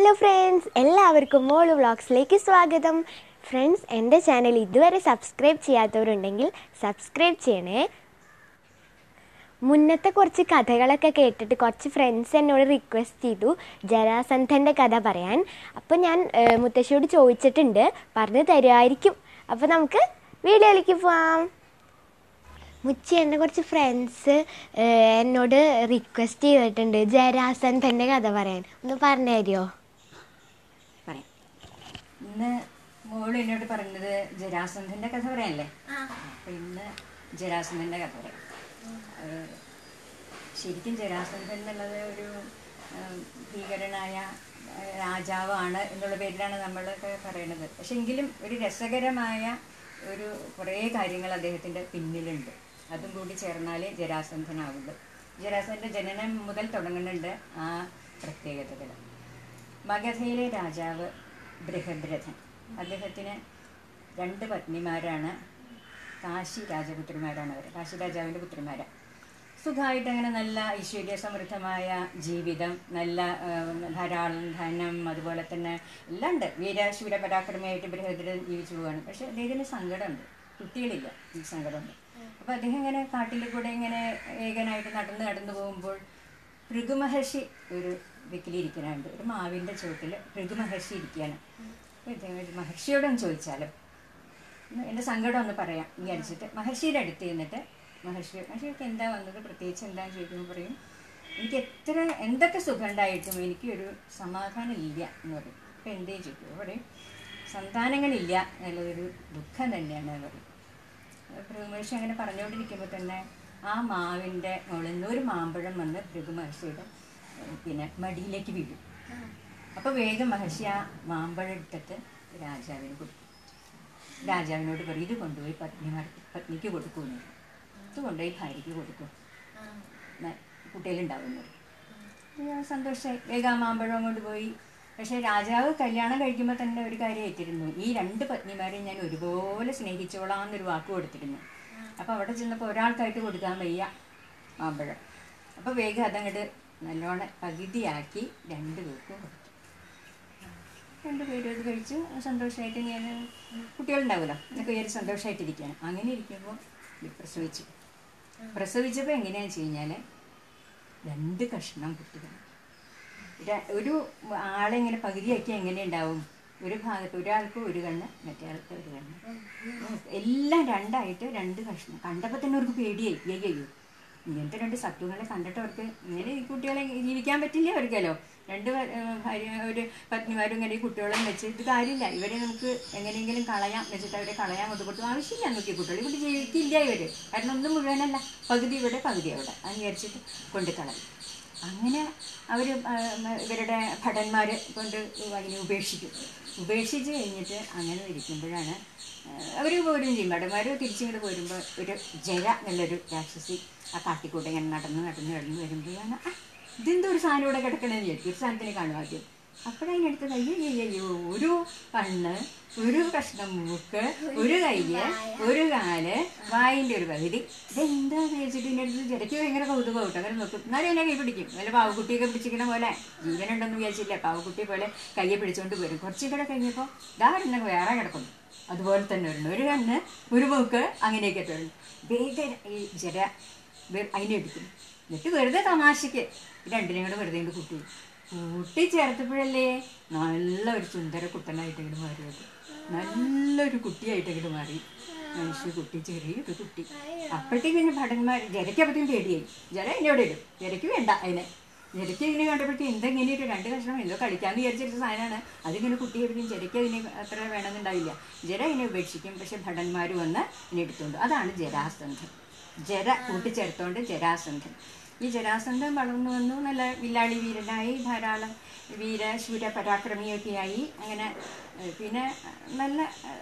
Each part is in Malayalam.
ഹലോ ഫ്രണ്ട്സ്, എല്ലാവർക്കും മോള് വ്ളോഗ്സിലേക്ക് സ്വാഗതം. ഫ്രണ്ട്സ്, എൻ്റെ ചാനൽ ഇതുവരെ സബ്സ്ക്രൈബ് ചെയ്യാത്തവരുണ്ടെങ്കിൽ സബ്സ്ക്രൈബ് ചെയ്യണേ. മുന്നത്തെ കുറച്ച് കഥകളൊക്കെ കേട്ടിട്ട് കുറച്ച് ഫ്രണ്ട്സ് എന്നോട് റിക്വസ്റ്റ് ചെയ്തു ജരാസന്ധൻ്റെ കഥ പറയാൻ. അപ്പോൾ ഞാൻ മുത്തശ്ശിയോട് ചോദിച്ചിട്ടുണ്ട്, പറഞ്ഞു തരുമായിരിക്കും. അപ്പോൾ നമുക്ക് വീഡിയോയിലേക്ക് പോവാം. മുച്ചി, എൻ്റെ കുറച്ച് ഫ്രണ്ട്സ് എന്നോട് റിക്വസ്റ്റ് ചെയ്തിട്ടുണ്ട് ജരാസന്ധൻ്റെ കഥ പറയാൻ. ഒന്ന് പറഞ്ഞു തരുമോ? പറയാം. ഇന്ന് മോള് എന്നോട് പറഞ്ഞത് ജരാസന്ധൻ്റെ കഥ പറയാനല്ലേ. അപ്പം ഇന്ന് ജരാസന്ധൻ്റെ കഥ പറയാം. ശരിക്കും ജരാസന്ധൻ എന്നുള്ളത് ഒരു ഭീകരനായ രാജാവാണ് എന്നുള്ള പേരിലാണ് നമ്മളൊക്കെ പറയണത്. പക്ഷെ എങ്കിലും ഒരു രസകരമായ ഒരു കുറേ കാര്യങ്ങൾ അദ്ദേഹത്തിൻ്റെ പിന്നിലുണ്ട്. അതും കൂടി ചേർന്നാലേ ജരാസന്ധനാവുള്ളൂ. ജരാസന്ധൻ്റെ ജനനം മുതൽ തുടങ്ങുന്നുണ്ട് ആ പ്രത്യേകതകൾ. മഗധയിലെ രാജാവ് ബൃഹദ്രഥൻ, അദ്ദേഹത്തിന് 2 പത്നിമാരാണ്. കാശി രാജപുത്രിമാരാണ് അവർ, കാശി രാജാവിൻ്റെ പുത്രിമാരാണ്. സുഖമായിട്ട് അങ്ങനെ നല്ല ഐശ്വര്യ സമൃദ്ധമായ ജീവിതം, നല്ല ധാരാളം ധനം, അതുപോലെ തന്നെ എല്ലാം ഉണ്ട്. വീരശൂര പരാക്രമിയായിട്ട് ബൃഹദ്രഥൻ ജീവിച്ചു പോവുകയാണ്. പക്ഷെ അദ്ദേഹത്തിന് സങ്കടമുണ്ട്, കുട്ടികളില്ല. ഈ സങ്കടമുണ്ട്. അപ്പോൾ അദ്ദേഹം ഇങ്ങനെ കാട്ടിൽ കൂടെ ഇങ്ങനെ ഏകനായിട്ട് നടന്നു പോകുമ്പോൾ ഭൃഗുമഹർഷി ഒരു വെക്കിലിരിക്കാനുണ്ട്. ഒരു മാവിൻ്റെ ചുവട്ടിൽ ഭൃഗുമഹർഷി ഇരിക്കുകയാണ്. അപ്പോൾ ഇദ്ദേഹം മഹർഷിയോടൊന്ന് ചോദിച്ചാലോ, എൻ്റെ സങ്കടം ഒന്ന് പറയാം വിചാരിച്ചിട്ട് മഹർഷിയുടെ അടുത്ത് ചെന്നിട്ട് മഹർഷിക്ക് എന്താ വന്നത്, പ്രത്യേകിച്ച് എന്താണെന്ന് ചോദിക്കുമ്പോൾ പറയും, എനിക്ക് എന്തൊക്കെ സുഖം ഉണ്ടായിട്ടും എനിക്കൊരു സമാധാനം ഇല്ല എന്ന് പറയും. അപ്പോൾ എന്തേ ചോദിക്കും, പറയും സന്താനങ്ങളില്ല എന്നുള്ളതൊരു ദുഃഖം തന്നെയാണ് പറയും. ഭൃഗുമഹർഷി അങ്ങനെ പറഞ്ഞുകൊണ്ടിരിക്കുമ്പോൾ തന്നെ ആ മാവിൻ്റെ മുകളിൽ നിന്ന് ഒരു മാമ്പഴം വന്ന് ഭൃഗുമഹർഷിയുടെ മടിയിലേക്ക് വീഴും. അപ്പോൾ വേഗം മഹർഷി ആ മാമ്പഴം എടുത്തിട്ട് രാജാവിന് കൊടുക്കും. രാജാവിനോട് പറയും, ഇത് കൊണ്ടുപോയി പത്നിക്ക് കൊടുക്കുമെന്ന്. ഇത് കൊണ്ടുപോയി ഭാര്യയ്ക്ക് കൊടുക്കും, കുട്ടികളുണ്ടാവുന്നത്. സന്തോഷമായി വേഗം ആ മാമ്പഴം കൊണ്ടുപോയി. പക്ഷേ രാജാവ് കല്യാണം കഴിക്കുമ്പോൾ തന്നെ ഒരു കാര്യം ഏറ്റിരുന്നു, ഈ 2 പത്നിമാരെയും ഞാൻ ഒരുപോലെ സ്നേഹിച്ചോളാം എന്നൊരു വാക്ക് കൊടുത്തിരുന്നു. അപ്പോൾ അവിടെ ചെന്നപ്പോൾ ഒരാൾക്കായിട്ട് കൊടുക്കാൻ വയ്യ മാമ്പഴം. അപ്പോൾ വേഗം അതങ്ങോട്ട് നല്ലോണം പകുതിയാക്കി 2 പേർക്കും കൊടുത്തു. 2 പേരും അത് കഴിച്ച് സന്തോഷമായിട്ട് ഞാൻ കുട്ടികളുണ്ടാവുമല്ലോ എന്നൊക്കെ വിചാരിച്ച് സന്തോഷമായിട്ടിരിക്കുകയാണ്. അങ്ങനെ ഇരിക്കുമ്പോൾ പ്രസവിച്ചപ്പോൾ എങ്ങനെയാണെന്ന് വെച്ച് കഴിഞ്ഞാൽ 2 കഷ്ണം കുട്ടികൾ. ഒരു ആളെ ഇങ്ങനെ പകുതിയാക്കി എങ്ങനെ ഉണ്ടാവും, ഒരു ഭാഗത്ത് ഒരാൾക്ക് ഒരു കണ്ണ്, മറ്റേ ആൾക്ക് ഒരു കണ്ണ്, എല്ലാം 2ആയിട്ട് 2 കഷ്ണം. കണ്ടപ്പോൾ തന്നെ അവർക്ക് പേടിയായി. അയ്യോ, ഇങ്ങനത്തെ 2 സത്വങ്ങളെ കണ്ടിട്ട് അവർക്ക് ഇങ്ങനെ ഈ കുട്ടികളെ ജീവിക്കാൻ പറ്റില്ല അവർക്കല്ലോ. 2 ഒരു പത്നിമാരും ഇങ്ങനെ ഈ കുട്ടികളെന്ന് വെച്ച് ഇത് കാര്യമില്ല, ഇവരെ നമുക്ക് എങ്ങനെയെങ്കിലും കളയാം വെച്ചിട്ട് അവരെ കളയാൻ കൊടുത്തു. ആവശ്യമില്ല നോക്കി കുട്ടികൾ ഇവിടെ ജീവിക്കില്ല ഇവർ, കാരണം ഒന്നും മുഴുവനല്ല, പകുതി ഇവിടെ പകുതി അവിടെ, അത് വിചാരിച്ചിട്ട് കൊണ്ട് കളയും. അങ്ങനെ അവർ ഇവരുടെ ഭടന്മാർ കൊണ്ട് അതിനെ ഉപേക്ഷിച്ച് കഴിഞ്ഞിട്ട് അങ്ങനെ ഇരിക്കുമ്പോഴാണ് അവർ പോരും ചെയ്യും. ഭടന്മാർ തിരിച്ചിങ്ങോട്ട് പോരുമ്പോൾ ഒരു ജര എന്നുള്ളൊരു രാക്ഷസി ആ കാട്ടിക്കൂടെ ഇങ്ങനെ നടന്ന് വരുമ്പോഴാണ് ഇതെന്തോ ഒരു സാധനം ഇവിടെ കിടക്കണമെന്ന് വിചാരിക്കും. ഒരു സാധനത്തിനെ കാണും ആദ്യം. അപ്പോഴതിനടുത്ത് അയ്യോ, ഒരു കണ്ണ്, ഒരു കഷ്ണം മൂക്ക്, ഒരു കയ്യ്, ഒരു കാല്, വായിൻ്റെ ഒരു പകുതി, ഇതെന്താന്ന് വിചാരിച്ചിട്ട് ഇതിൻ്റെ അടുത്ത് ജരയ്ക്ക് ഭയങ്കര കൗതുകം കേട്ടോ. അങ്ങനെ നോക്കും. എന്നാലും എന്നെ കൈ പിടിക്കും. വല്ല പാവക്കുട്ടിയൊക്കെ പിടിച്ചിരിക്കണ പോലെ, ജീവനുണ്ടെന്ന് വിചാരിച്ചില്ല, പാവക്കുട്ടിയെ പോലെ കയ്യെ പിടിച്ചുകൊണ്ട് വരും. കുറച്ചും കൂടെ കഴിഞ്ഞപ്പോൾ ഇതാ വേറെ കിടക്കുന്നു, അതുപോലെ തന്നെ വരണം. ഒരു കണ്ണ്, ഒരു മൂക്ക്, അങ്ങനെയൊക്കെ വരണം. വേഗം ഈ ജര അതിനെ എടുക്കും. എന്നിട്ട് വെറുതെ തമാശയ്ക്ക് 2നെയും കൂടെ വെറുതെ കൂട്ടി ചേർത്തപ്പോഴല്ലേ നല്ലൊരു സുന്ദര കുട്ടനായിട്ടെങ്കിലും മാറിയത്. നല്ലൊരു കുട്ടിയായിട്ടെങ്കിലും മാറി. കുട്ടി, ചെറിയൊരു കുട്ടി. അപ്പോഴത്തേക്കും ഭടന്മാർ ജരയ്ക്കപ്പോഴത്തേക്കും പേടിയായി. ജര എന്നോട് ഇടും, ജരയ്ക്ക് വേണ്ട അതിനെ. ജരയ്ക്ക് ഇതിനെ കണ്ടപ്പോഴത്തേക്കും എന്തെങ്ങനെ ഒരു 2 കഷ്ണം എന്തോ കളിക്കാമെന്ന് വിചാരിച്ചിട്ട് സാധനമാണ്. അതിങ്ങനെ കുട്ടിയെടുക്കും. ജരയ്ക്ക് അതിനെ അത്ര വേണമെന്നുണ്ടാവില്ല. ജര ഇതിനെ ഉപേക്ഷിക്കും. പക്ഷെ ഭടന്മാർ വന്ന് ഇതിനെ എടുത്തുകൊണ്ട്, അതാണ് ജരാസന്ധൻ. ജര കൂട്ടിച്ചേർത്തുകൊണ്ട് ജരാസന്ധൻ. ഈ ജരാസന്ധൻ വളർന്നു വന്നു, നല്ല വില്ലാളി വീരനായി, ധാരാളം വീരശൂര പരാക്രമിയൊക്കെയായി. അങ്ങനെ പിന്നെ നല്ല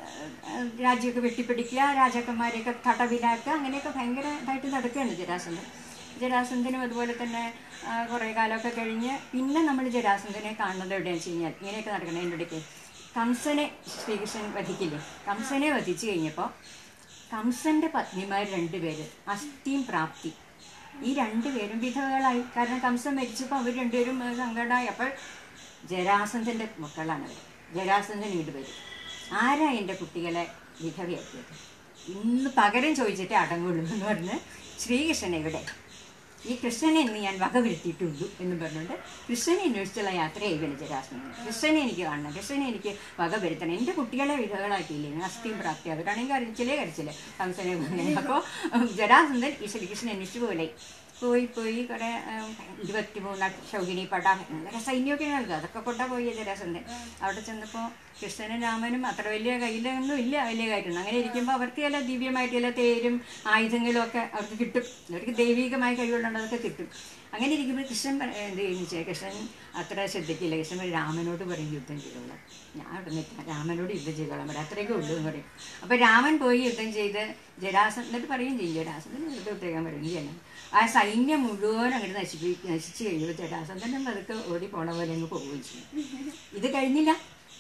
രാജ്യമൊക്കെ വെട്ടിപ്പിടിക്കുക, രാജാക്കന്മാരെയൊക്കെ തടവിലാക്കുക, അങ്ങനെയൊക്കെ ഭയങ്കരമായിട്ട് നടക്കുകയാണ് ജരാസന്ധനും. അതുപോലെ തന്നെ കുറേ കാലമൊക്കെ കഴിഞ്ഞ് പിന്നെ നമ്മൾ ജരാസന്ധനെ കാണുന്നത് എവിടെയാണെന്ന് വെച്ച് കഴിഞ്ഞാൽ ഇങ്ങനെയൊക്കെ നടക്കണതിൻ്റെ ഇടയ്ക്ക് കംസനെ ശ്രീകൃഷ്ണൻ വധിക്കില്ലേ. കംസനെ വധിച്ചു കഴിഞ്ഞപ്പോൾ കംസൻ്റെ പത്നിമാർ 2 പേര് അസ്ഥിയും പ്രാപ്തി, ഈ 2 പേരും വിധവകളായി. കാരണം കംസൻ മരിച്ചപ്പോൾ അവർ 2 പേരും സങ്കടമായി. അപ്പോൾ ജരാസന്ധൻ്റെ മക്കളാണ് അവർ. ജരാസന്ധൻ ഇങ്ങോട്ട് വരും. ആരാ എൻ്റെ കുട്ടികളെ വിധവയാക്കിയത്? ഇന്ന് പകരം ചോദിച്ചിട്ട് അടങ്ങുള്ളൂ എന്ന് പറഞ്ഞ് ശ്രീകൃഷ്ണൻ എവിടെ? ഈ കൃഷ്ണനെ ഇന്ന് ഞാൻ വകവരുത്തിയിട്ടുള്ളൂ എന്ന് പറഞ്ഞുകൊണ്ട് കൃഷ്ണനെ അന്വേഷിച്ചുള്ള യാത്രയായി പിന്നെ ജരാസന്ധൻ. കൃഷ്ണനെ എനിക്ക് കാണണം, കൃഷ്ണനെ എനിക്ക് വകവരുത്തണം, എൻ്റെ കുട്ടികളെ വിധവകളാക്കിയില്ലേ, അസ്ഥിയും പ്രാപ്തി. അവരാണെങ്കിൽ കരച്ചില്ലേ കംസനെ അങ്ങനെ. അപ്പോൾ ജരാസന്ധൻ ഈ ശ്രീകൃഷ്ണൻ അന്വേഷിച്ചു പോയി കുറേ 23 ശൗകിനി പട അങ്ങനെ സൈന്യമൊക്കെ നൽകുക. അതൊക്കെ കൊണ്ടാ പോയി ജരാസന്ധൻ. അവിടെ ചെന്നപ്പോൾ കൃഷ്ണനും രാമനും അത്ര വലിയ കയ്യിലൊന്നും ഇല്ല, വലിയ കാര്യമൊന്നും. അങ്ങനെ ഇരിക്കുമ്പോൾ അവർക്ക് ചില ദിവ്യമായിട്ട് ചില തേരും ആയുധങ്ങളും ഒക്കെ അവർക്ക് കിട്ടും. അവർക്ക് ദൈവികമായ കഴിവുകളുണ്ട്, അതൊക്കെ കിട്ടും. അങ്ങനെ ഇരിക്കുമ്പോൾ കൃഷ്ണൻ എന്ത് ചെയ്യുന്നു വെച്ചാൽ കൃഷ്ണൻ അത്ര ശ്രദ്ധിക്കില്ല. കൃഷ്ണൻ രാമനോട് പറയും യുദ്ധം ചെയ്തോളാം, ഞാൻ അവിടെ നിൽക്കാം, രാമനോട് യുദ്ധം ചെയ്തോളാം പറയും, അത്രയൊക്കെ ഉള്ളൂ എന്ന് പറയും. അപ്പോൾ രാമൻ പോയി യുദ്ധം ചെയ്ത് എന്നിട്ട് പറയുകയും ചെയ്യും ജരാസന്ധൻ യുദ്ധം ഇട്ടേക്കാൻ പറയുകയാണ്. ആ സൈന്യം മുഴുവൻ അങ്ങോട്ട് നശിച്ച് കഴിയുമ്പോൾ ജരാസന്ധൻ അതൊക്കെ ഓടി പോണ പോലെ അങ്ങ് പോവുകയും ചെയ്യും. ഇത് കഴിഞ്ഞില്ല,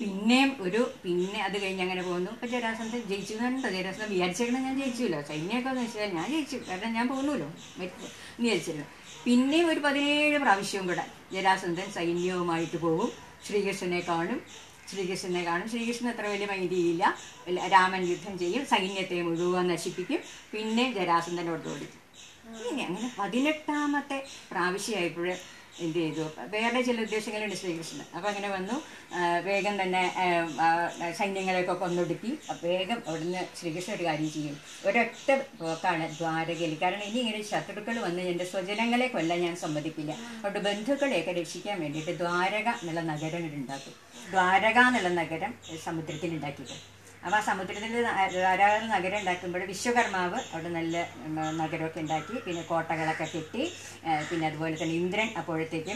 പിന്നെ അത് കഴിഞ്ഞ് അങ്ങനെ പോകുന്നു. അപ്പോൾ ജരാസന്ധൻ ജയിച്ചു എന്നുണ്ടോ? ജരാസന്ധൻ വിചാരിച്ചേക്കണം ഞാൻ ജയിച്ചില്ലോ, സൈന്യമൊക്കെ നശിച്ചാൽ ഞാൻ ജയിച്ചു, കാരണം ഞാൻ പോകുന്നല്ലോ വിചാരിച്ചിരുന്നു. പിന്നെയും ഒരു 17 പ്രാവശ്യവും കൂടെ ജരാസന്ധൻ സൈന്യവുമായിട്ട് പോകും. ശ്രീകൃഷ്ണനെ കാണും. ശ്രീകൃഷ്ണൻ അത്ര വലിയ മൈൻഡ് ചെയ്യില്ല. രാമൻ യുദ്ധം ചെയ്യും, സൈന്യത്തെ മുഴുവൻ നശിപ്പിക്കും. പിന്നെ ജരാസന്ധനോട് ഓടിക്കും. ഇനി അങ്ങനെ 18ാമത്തെ പ്രാവശ്യമായപ്പോൾ എന്ത് ചെയ്തു? വേറെ ചില ഉദ്ദേശങ്ങളുണ്ട് ശ്രീകൃഷ്ണൻ. അപ്പോൾ അങ്ങനെ വന്നു, വേഗം തന്നെ സൈന്യങ്ങളെയൊക്കെ കൊന്നൊടുക്കി. വേഗം അവിടുന്ന് ശ്രീകൃഷ്ണൻ ഒരു കാര്യം ചെയ്യും, ഒരൊറ്റ പോക്കാണ് ദ്വാരകയിൽ. കാരണം ഇനി ഇങ്ങനെ ശത്രുക്കൾ വന്ന് എൻ്റെ സ്വജനങ്ങളെ കൊല്ലാൻ ഞാൻ സമ്മതിക്കില്ല. അവിടെ ബന്ധുക്കളെയൊക്കെ രക്ഷിക്കാൻ വേണ്ടിയിട്ട് ദ്വാരക എന്നുള്ള നഗരം ഉണ്ടാക്കും. ദ്വാരക എന്നുള്ള നഗരം സമുദ്രത്തിൽ ഉണ്ടാക്കിയിട്ട്. അപ്പോൾ ആ സമുദ്രത്തിൽ ധാരാളം നഗരം ഉണ്ടാക്കുമ്പോൾ വിശ്വകർമാവ് അവിടെ നല്ല നഗരമൊക്കെ ഉണ്ടാക്കി. പിന്നെ കോട്ടകളൊക്കെ കെട്ടി. പിന്നെ അതുപോലെ തന്നെ ഇന്ദ്രൻ അപ്പോഴത്തേക്കും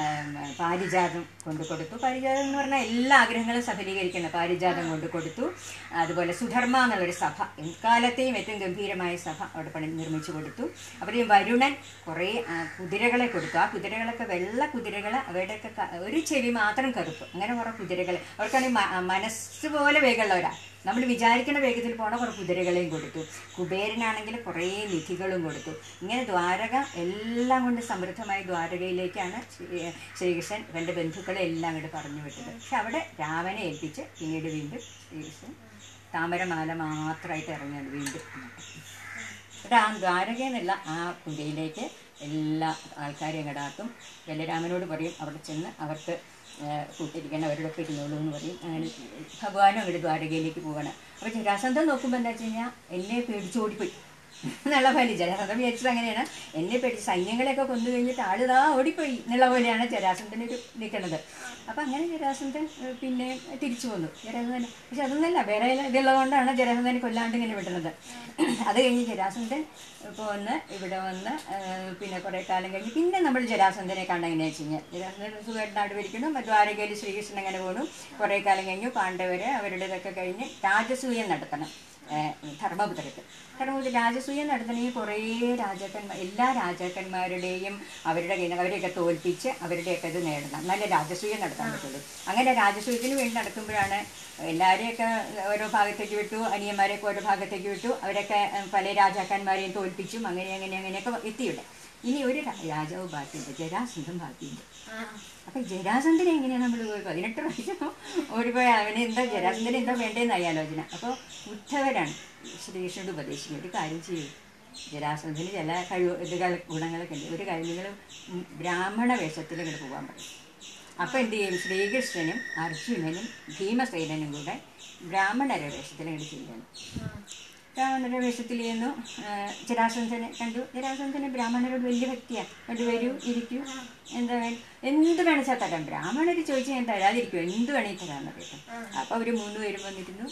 പാരിജാതം കൊണ്ടു കൊടുത്തു. പാരിജാതം എന്ന് പറഞ്ഞാൽ എല്ലാ ആഗ്രഹങ്ങളും സഫലീകരിക്കുന്ന പാരിജാതം കൊണ്ടു കൊടുത്തു. അതുപോലെ സുധർമ്മ എന്നുള്ളൊരു സഭ, എക്കാലത്തെയും ഏറ്റവും ഗംഭീരമായ സഭ അവിടെ നിർമ്മിച്ചു കൊടുത്തു. അപ്പോഴേക്കും വരുണൻ കുറേ കുതിരകളെ കൊടുത്തു. ആ കുതിരകളൊക്കെ വെള്ള കുതിരകൾ, അവരുടെയൊക്കെ ഒരു ചെവി മാത്രം കറുപ്പ്, അങ്ങനെ കുറേ കുതിരകൾ. അവർക്കാണെങ്കിൽ മനസ്സ് പോലെ വേഗമുള്ളവരാ. നമ്മൾ വിചാരിക്കുന്ന വേഗത്തിൽ പോണ കുറേ കുതിരകളെയും കൊടുത്തു. കുബേരനാണെങ്കിൽ കുറേ നിധികളും കൊടുത്തു. ഇങ്ങനെ ദ്വാരക എല്ലാം കൊണ്ട് സമൃദ്ധമായ ദ്വാരകയിലേക്കാണ് ശ്രീകൃഷ്ണൻ തൻ്റെ ബന്ധുക്കളെ എല്ലാം അങ്ങോട്ട് പറഞ്ഞു വിട്ടത്. പക്ഷെ അവിടെ രാമനെ ഏൽപ്പിച്ച് പിന്നീട് വീണ്ടും ശ്രീകൃഷ്ണൻ താമരമാല മാത്രമായിട്ട് ഇറങ്ങിയത് വീണ്ടും. എന്നിട്ട് ആ ദ്വാരകയിൽ നിന്നുള്ള ആ പുഴയിലേക്ക് എല്ലാ ആൾക്കാരെയും അങ്ങോട്ടാക്കും. ബലരാമനോട് പറയും അവിടെ ചെന്ന് അവർക്ക് കൂട്ടിരിക്കണം, അവരോടൊപ്പം ഇരുന്നോളൂ എന്ന് പറയും. അങ്ങനെ ഭഗവാനും അങ്ങോട്ട് ദ്വാരകയിലേക്ക് പോകണം. അപ്പോൾ ജരാസന്ധൻ നോക്കുമ്പോൾ എന്താ വെച്ച് കഴിഞ്ഞാൽ എന്നെ പേടിച്ചോടിപ്പോയി എന്നുള്ള പോലെ. ജരാസന്ധൻ വിചാരിച്ചത് അങ്ങനെയാണ്, എന്നെ പേടിച്ച് സൈന്യങ്ങളെയൊക്കെ കൊന്നു കഴിഞ്ഞിട്ട് ആളിതാ ഓടിപ്പോയി എന്നുള്ള പോലെയാണ് ജരാസന്ധനൊരു നിൽക്കുന്നത്. അപ്പം അങ്ങനെ ജരാസന്ധൻ പിന്നെ തിരിച്ചു പോന്നു ജരാസന്ധൻ. പക്ഷെ അതൊന്നല്ല, വേറെ ഇതുള്ളതുകൊണ്ടാണ് ജരാസന്ധനെ കൊല്ലാണ്ട് ഇങ്ങനെ വിടുന്നത്. അത് കഴിഞ്ഞ് ജരാസന്ധൻ പോന്ന് ഇവിടെ വന്ന് പിന്നെ കുറേ കാലം കഴിഞ്ഞ് പിന്നെ നമ്മൾ ജരാസന്ധനെ കാണാൻ എങ്ങനെയാ വെച്ച് കഴിഞ്ഞാൽ ജരാസന്ധൻ സുഖമായിട്ട് നാട് ഭരിക്കണം. ദ്വാരകയിൽ ശ്രീകൃഷ്ണൻ അങ്ങനെ പോകണം. കുറേ കാലം കഴിഞ്ഞു പാണ്ഡവർ അവരുടേതൊക്കെ കഴിഞ്ഞ് രാജസൂയം നടത്തണം. ധർമ്മപുത്രക്ക് രാജസൂയം നടത്തണമെങ്കിൽ കുറേ എല്ലാ രാജാക്കന്മാരുടെയും അവരെയൊക്കെ തോൽപ്പിച്ച് അവരുടെയൊക്കെ ഇത് നേടണം, നല്ല രാജസൂയം നടത്താൻ പറ്റുള്ളൂ. അങ്ങനെ രാജസൂയത്തിന് വേണ്ടി നടക്കുമ്പോഴാണ് എല്ലാവരെയൊക്കെ ഓരോ ഭാഗത്തേക്ക് വിട്ടു, അനിയന്മാരെയൊക്കെ ഓരോ ഭാഗത്തേക്ക് വിട്ടു, അവരൊക്കെ പല രാജാക്കന്മാരെയും തോൽപ്പിച്ചും അങ്ങനെയൊക്കെ എത്തിയിവിടെ. ഇനി ഒരു രാജാവ് ബാക്കിയുണ്ട്, ജരാസന്ധൻ ബാക്കിയുണ്ട്. അപ്പം ജരാസന്ധനെ എങ്ങനെയാണ് നമ്മൾ 18 പ്രാവശ്യം ഓടിപ്പോയ ജരാസന്ധന് എന്താ വേണ്ടതെന്നായി ആലോചന. അപ്പോൾ ഉദ്ധവരാണ് ശ്രീകൃഷ്ണനോട് ഉപദേശിക്കുന്നത്, ഒരു കാര്യം ചെയ്യും, ജരാസന്ധന് ചില ഗുണങ്ങളൊക്കെ ഉണ്ട്, ഒരു കാര്യം നിങ്ങൾ ബ്രാഹ്മണ വേഷത്തിൽ ഇങ്ങോട്ട് പോകാൻ പറയും. അപ്പോൾ എന്ത് ചെയ്യും, ശ്രീകൃഷ്ണനും അർജുനനും ഭീമസേനനും കൂടെ ബ്രാഹ്മണര വേഷത്തിൽ ഇങ്ങോട്ട് ചെയ്യണം. ബ്രാഹ്മണരുടെ വേഷത്തിൽ ചെയ്യുന്നു. ജരാസന്ധനെ കണ്ടു. ജരാസന്ധന് ബ്രാഹ്മണരോട് വലിയ ഭക്തിയാണ്. കൊണ്ട് വരൂ, ഇരിക്കൂ, എന്ത് വേണിച്ചാൽ തരാം. ബ്രാഹ്മണർ ചോദിച്ചാൽ ഞാൻ തരാതിരിക്കുമോ, എന്ത് വേണമെങ്കിൽ തരാമെന്ന് പറയട്ടെ. അപ്പോൾ അവർ 3 പേരും വന്നിരുന്നു.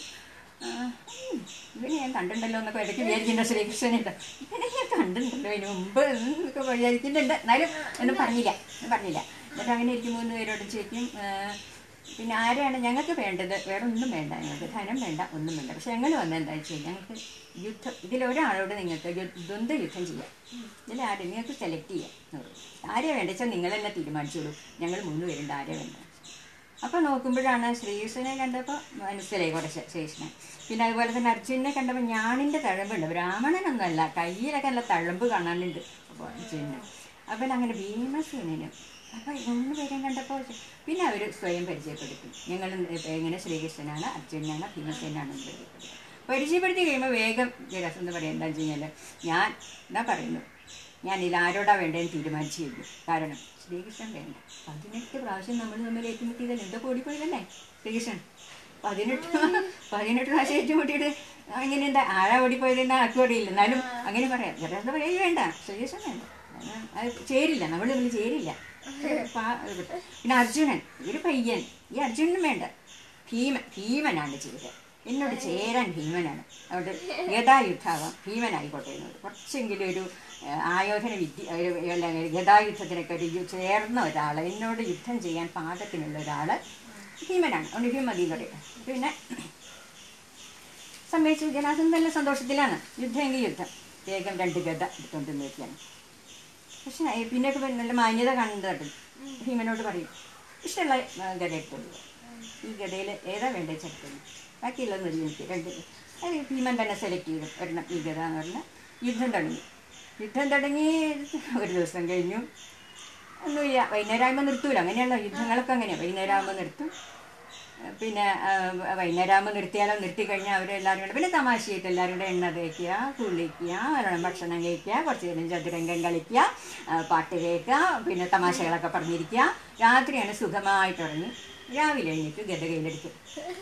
ഇവനെ ഞാൻ കണ്ടിട്ടുണ്ടല്ലോ എന്നൊക്കെ ഇടയ്ക്ക് വിചാരിക്കുന്നുണ്ട്. ശ്രീകൃഷ്ണനുണ്ട്, ഇവനെ ഞാൻ കണ്ടിട്ടുണ്ടല്ലോ ഇതിന് മുമ്പ് എന്നൊക്കെ വിചാരിക്കുന്നുണ്ട്. എന്നാലും ഒന്നും പറഞ്ഞില്ല. എന്നിട്ട് അങ്ങനെ ഇരിക്കും. 3 പേരോട് ചോദിക്കും, പിന്നെ ആരെയാണ് ഞങ്ങൾക്ക് വേണ്ടത്? വേറെ ഒന്നും വേണ്ട, ഞങ്ങൾക്ക് ധനം വേണ്ട, ഒന്നും വേണ്ട. പക്ഷെ ഞങ്ങൾ വന്നത് എന്താ വെച്ചാൽ ഞങ്ങൾക്ക് യുദ്ധം, ഇതിലൊരാളോട് നിങ്ങൾക്ക് ദ്വന്ദ്വ യുദ്ധം ചെയ്യാം, ഇതിലാരെ നിങ്ങൾക്ക് സെലക്ട് ചെയ്യാം എന്ന് പറയും. ആരെയാണ് വേണ്ട വെച്ചാൽ നിങ്ങൾ തന്നെ തീരുമാനിച്ചോളൂ, ഞങ്ങൾ 3 പേരുണ്ട്, ആരെയാണ് വേണ്ട. അപ്പോൾ നോക്കുമ്പോഴാണ് ശ്രീകൃഷ്ണനെ കണ്ടപ്പോൾ മനസ്സിലായി കുറച്ച് ശ്രീകൃഷ്ണൻ. പിന്നെ അതുപോലെ തന്നെ അർജുനനെ കണ്ടപ്പോൾ ഞാണിൻ്റെ തഴമ്പുണ്ട്, ബ്രാഹ്മണനൊന്നുമല്ല, കയ്യിലൊക്കെ നല്ല തഴമ്പ് കാണാനുണ്ട് അപ്പോൾ അർജുനന്. അപ്പോൾ അങ്ങനെ ഭീമസേനനും അപ്പോൾ 3 പേരെയും കണ്ടപ്പോൾ പിന്നെ അവർ സ്വയം പരിചയപ്പെടുത്തി. ഞങ്ങൾ എങ്ങനെ ശ്രീകൃഷ്ണനാണ്, അർജുനനാണ്, ഭീമസേനാണെന്ന് പരിചയപ്പെടുത്തി കഴിയുമ്പോൾ വേഗം ജരാസന്ധൻ പറയാം എന്താ വെച്ച് കഴിഞ്ഞാൽ ഞാൻ എന്താ പറയുന്നു, ഞാൻ ഇതിലാരോടാ വേണ്ടതെന്ന് തീരുമാനിച്ചു കഴിഞ്ഞു. കാരണം ശ്രീകൃഷ്ണൻ വേണ്ട. 18 പ്രാവശ്യം നമ്മൾ തമ്മിൽ ഏറ്റുമുട്ടിയതല്ലേ, എന്തൊക്കെ ഓടിപ്പോയതല്ലേ ശ്രീകൃഷ്ണൻ. 18 പ്രാവശ്യം ഏറ്റുമുട്ടിയിട്ട് ഇങ്ങനെ എന്താ ആരാ ഓടിപ്പോയതെന്ന് ആർക്കും അറിയില്ല. എന്നാലും അങ്ങനെ പറയാം. ജരാസന്ധൻ പറയാം വേണ്ട, ശ്രീകൃഷ്ണൻ വേണ്ട, അത് ചേരില്ല, നമ്മൾ തമ്മിൽ ചേരില്ല. പിന്നെ അർജുനൻ, ഒരു പയ്യൻ, ഈ അർജുനനും വേണ്ട. ഭീമനാണ് ചേരുക, എന്നോട് ചേരാൻ ഭീമനാണ്. അതുകൊണ്ട് ഗദായുദ്ധാവാം, ഭീമനായിക്കോട്ടെ എന്നത്. കുറച്ചെങ്കിലും ഒരു ആയോധന വിദ്യ, ഗദായുദ്ധത്തിനൊക്കെ ഒരു ചേർന്ന ഒരാൾ, എന്നോട് യുദ്ധം ചെയ്യാൻ പാകത്തിനുള്ള ഒരാൾ ഭീമനാണ്. അതുകൊണ്ട് ഭീമതി എന്ന് പറയും. പിന്നെ സമ്മതിച്ചു. ജരാസന്ധൻ നല്ല സന്തോഷത്തിലാണ്. യുദ്ധമെങ്കിൽ യുദ്ധം, വേഗം 2 ഗദ എടുത്തുകൊണ്ട് നോക്കിയാണ്. പക്ഷെ പിന്നെയൊക്കെ നല്ല മാന്യത കാണുന്നതായിട്ട് ഭീമനോട് പറയും ഇഷ്ടമുള്ള ഗദ എടുത്തോളൂ, ഈ ഗദയിൽ ഏതാ വേണ്ടത് ചെറുത്തോളൂ, ബാക്കിയുള്ളത് എനിക്ക് 2. അത് ഭീമൻ തന്നെ സെലക്ട് ചെയ്തു ഒരെണ്ണം ഈ ഗദ എന്ന് പറഞ്ഞാൽ. യുദ്ധം തുടങ്ങി 1 ദിവസം കഴിഞ്ഞു. ഒന്നുമില്ല, വൈകുന്നേരം ആകുമ്പോൾ നിർത്തൂല. അങ്ങനെയുള്ള യുദ്ധങ്ങളൊക്കെ അങ്ങനെയാണ്, വൈകുന്നേരം ആകുമ്പോൾ നിർത്തും. പിന്നെ വൈകുന്നേരം ആകുമ്പോൾ നിർത്തിക്കഴിഞ്ഞാൽ അവരെല്ലാവരും കൂടെ പിന്നെ തമാശയായിട്ട് എല്ലാവരും കൂടെ എണ്ണ തേക്കുക, കുളിക്കുക, ഭക്ഷണം കഴിക്കുക, കുറച്ച് നേരം ചതുരംഗം കളിക്കുക, പാട്ട് കേൾക്കുക, പിന്നെ തമാശകളൊക്കെ പറഞ്ഞിരിക്കുക. രാത്രിയാണ് സുഖമായിട്ട് ഉറങ്ങി. രാവിലെ എഴുന്നേറ്റ് ഗദ കയ്യിലെടുക്കും.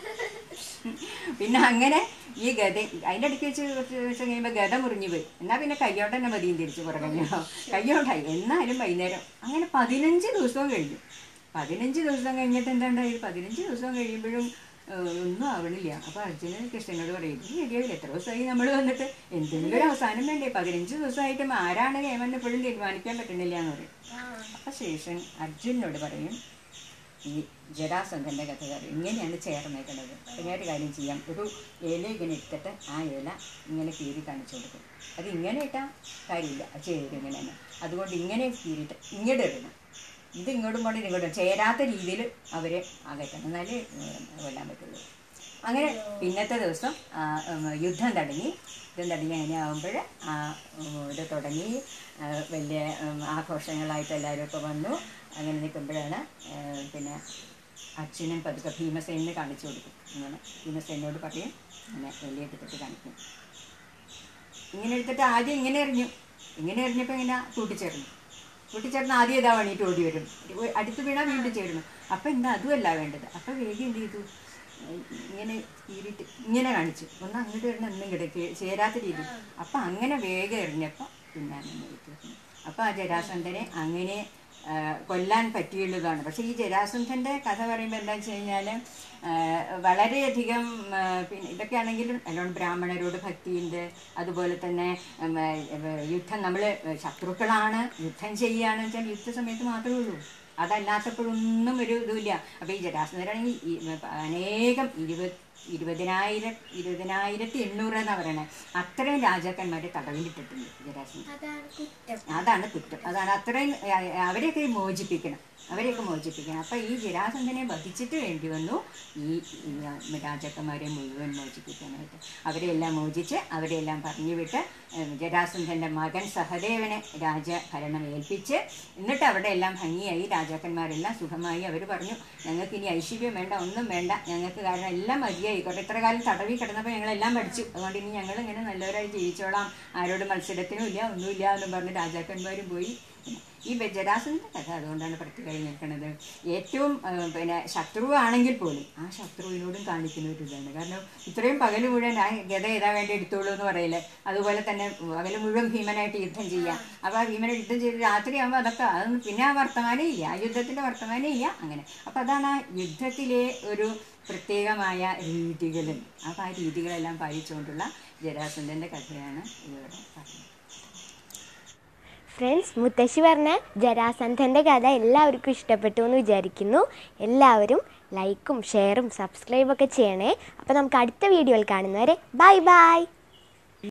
പിന്നെ അങ്ങനെ ഈ ഗദ അതിൻ്റെ ഇടയ്ക്ക് വെച്ച് കുറച്ച് ദിവസം കഴിയുമ്പോൾ ഗദ മുറിഞ്ഞു പോയി. എന്നാൽ പിന്നെ കയ്യോടെ തന്നെ മതിയും തിരിച്ച് പുറകഞ്ഞോ, കയ്യോണ്ടായി. എന്നാലും വൈകുന്നേരം അങ്ങനെ 15 ദിവസവും കഴിഞ്ഞു. 15 ദിവസം കഴിഞ്ഞിട്ട് എന്താണ്ടായി, 15 ദിവസം കഴിയുമ്പോഴും ഒന്നും ആവണില്ല. അപ്പോൾ അർജുനൻ കൃഷ്ണനോട് പറയും ശരിയാവില്ല, എത്ര ദിവസമായി നമ്മൾ വന്നിട്ട്, എന്തെങ്കിലും ഒരു അവസാനം വേണ്ടേ, 15 ദിവസമായിട്ടും ആരാണ് കേമെന്ന് എപ്പോഴും തീരുമാനിക്കാൻ പറ്റണില്ല എന്ന് പറയും. അപ്പോൾ ശേഷൻ അർജുനനോട് പറയും ഈ ജരാസന്ധൻ്റെ കഥ പറയും, ഇങ്ങനെയാണ് ചേർന്നേക്കുന്നത്. ഒരു കാര്യം ചെയ്യാം, ഒരു ഇല ഇങ്ങനെ എടുത്തിട്ട് ആ ഇല ഇങ്ങനെ കീറി കാണിച്ചു കൊടുക്കും. അത് ഇങ്ങനെ ഇട്ടാൽ കാര്യമില്ല, ചേരും ഇങ്ങനെ തന്നെ. അതുകൊണ്ട് ഇങ്ങനെ കീറിയിട്ട് ഇങ്ങോട്ട് ഇടണം, ഇത് ഇങ്ങോട്ടും കൊണ്ട് ഇങ്ങോട്ടും ചേരാത്ത രീതിയിൽ അവരെ അകറ്റണം, എന്നാലേ കൊല്ലാൻ പറ്റുള്ളൂ. അങ്ങനെ പിന്നത്തെ ദിവസം യുദ്ധം തുടങ്ങി അങ്ങനെ ആകുമ്പോൾ ഇത് തുടങ്ങി. വലിയ ആഘോഷങ്ങളായിട്ട് എല്ലാവരും ഒക്കെ വന്നു. അങ്ങനെ നിൽക്കുമ്പോഴാണ് പിന്നെ അർജുനൻ പതുക്കെ ഭീമസേനെ കാണിച്ചു കൊടുക്കും. ഇങ്ങനെ ഭീമസേനോട് പറയും ഇങ്ങനെ വലിയ എടുത്തിട്ട് കാണിക്കും. ഇങ്ങനെ എടുത്തിട്ട് ആദ്യം ഇങ്ങനെ എറിഞ്ഞപ്പോൾ ഇങ്ങനെ കൂട്ടിച്ചേർന്ന് ആദ്യം ഇതാ വേണ്ടിയിട്ട് ഓടി വരും. അടുത്ത് വീണാൽ വീണ്ടും ചേരുന്നു. അപ്പം എന്താ അതുമല്ല വേണ്ടത്. അപ്പം വേഗം എന്ത് ചെയ്തു, ഇങ്ങനെ കീറിയിട്ട് ഇങ്ങനെ കാണിച്ചു. ഒന്ന് അങ്ങോട്ട് വരണം, ഒന്നും കിടക്ക് ചേരാത്ത രീതി. അപ്പം അങ്ങനെ വേഗം എറിഞ്ഞപ്പോൾ പിന്നെ അങ്ങനെ വ്യത്യാസം. അപ്പോൾ ആ ജരാസന്ധനെ അങ്ങനെ കൊല്ലാൻ പറ്റിയുള്ളതാണ്. പക്ഷേ ഈ ജരാസന്ധൻ്റെ കഥ പറയുമ്പോൾ എന്താ വെച്ച് കഴിഞ്ഞാൽ വളരെയധികം പിന്നെ ഇതൊക്കെ ആണെങ്കിലും നല്ലോണം ബ്രാഹ്മണരോട് ഭക്തിയുണ്ട്. അതുപോലെ തന്നെ യുദ്ധം, നമ്മൾ ശത്രുക്കളാണ്, യുദ്ധം ചെയ്യുകയാണെന്ന് വെച്ചാൽ യുദ്ധസമയത്ത് മാത്രമേ ഉള്ളൂ, അതല്ലാത്തപ്പോഴൊന്നും ഒരു ഇതുമില്ല. അപ്പോൾ ഈ ജരാസന്ധനാണെങ്കിൽ അനേകം 20,800 എന്നാണ് പറയണത്. അത്രയും രാജാക്കന്മാരെ തടവിലിട്ടിട്ടുണ്ട് ജരാസന്ധൻ. അതാണ് കുറ്റം. അതാണ് അത്രയും അവരെയൊക്കെ മോചിപ്പിക്കണം. അപ്പോൾ ഈ ജരാസന്ധനെ വധിച്ചിട്ട് വേണ്ടി വന്നു ഈ രാജാക്കന്മാരെ മുഴുവൻ മോചിപ്പിക്കാനായിട്ട്. അവരെയെല്ലാം മോചിച്ച് അവരെയെല്ലാം പറഞ്ഞു വിട്ട് ജരാസന്ധൻ്റെ മകൻ സഹദേവനെ രാജഭരണം ഏൽപ്പിച്ച്, എന്നിട്ട് അവിടെ എല്ലാം ഭംഗിയായി. രാജാക്കന്മാരെല്ലാം സുഖമായി. അവർ പറഞ്ഞു ഞങ്ങൾക്ക് ഇനി ഐശ്വര്യം വേണ്ട, ഒന്നും വേണ്ട, ഞങ്ങൾക്ക് കാരണം എല്ലാം മതിയായി. കുറേ ഇത്ര കാലം തടവി കിടന്നപ്പോൾ ഞങ്ങളെല്ലാം പഠിച്ചു, അതുകൊണ്ട് ഇനി ഞങ്ങൾ ഇങ്ങനെ നല്ലവരായി ജീവിച്ചോളാം, ആരോട് മത്സരത്തിനും ഇല്ല, ഒന്നുമില്ല എന്നും പറഞ്ഞ് രാജാക്കന്മാരും പോയി. ഈ ജരാസന്ധൻ്റെ കഥ അതുകൊണ്ടാണ് പ്രത്യേകമായി നിൽക്കുന്നത്. ഏറ്റവും പിന്നെ ശത്രുവാണെങ്കിൽ പോലും ആ ശത്രുവിനോടും കാണിക്കുന്ന ഒരു ഇതാണ്. കാരണം ഇത്രയും പകൽ മുഴുവൻ ആ ഗത ഏതാ വേണ്ടി എടുത്തോളൂ എന്ന് പറയില്ലേ, അതുപോലെ തന്നെ പകൽ മുഴുവൻ ഭീമനായിട്ട് യുദ്ധം ചെയ്യാം. അപ്പോൾ ആ ഭീമനെ യുദ്ധം ചെയ്ത് രാത്രിയാകുമ്പോൾ അതൊന്നും പിന്നെ ആ വർത്തമാനം ഇല്ല, ആ യുദ്ധത്തിൻ്റെ വർത്തമാനം ഇല്ല. അങ്ങനെ അപ്പോൾ അതാണ് ആ യുദ്ധത്തിലെ ഒരു പ്രത്യേകമായ രീതികളുണ്ട്. അപ്പോൾ ആ രീതികളെല്ലാം പാലിച്ചുകൊണ്ടുള്ള ജരാസന്ധൻ്റെ കഥയാണ് ഇവിടെ പറഞ്ഞത്. ഫ്രണ്ട്സ്, മുത്തശ്ശി പറഞ്ഞ ജരാസന്ധൻ്റെ കഥ എല്ലാവർക്കും ഇഷ്ടപ്പെട്ടു എന്ന് വിചാരിക്കുന്നു. എല്ലാവരും ലൈക്കും ഷെയറും സബ്സ്ക്രൈബൊക്കെ ചെയ്യണേ. അപ്പോൾ നമുക്ക് അടുത്ത വീഡിയോയിൽ കാണുന്നവരെ ബൈ ബൈ.